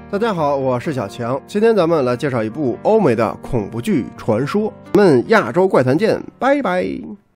大家好，我是小强，今天咱们来介绍一部欧美的恐怖剧《传说》。咱们亚洲怪谈见，拜拜。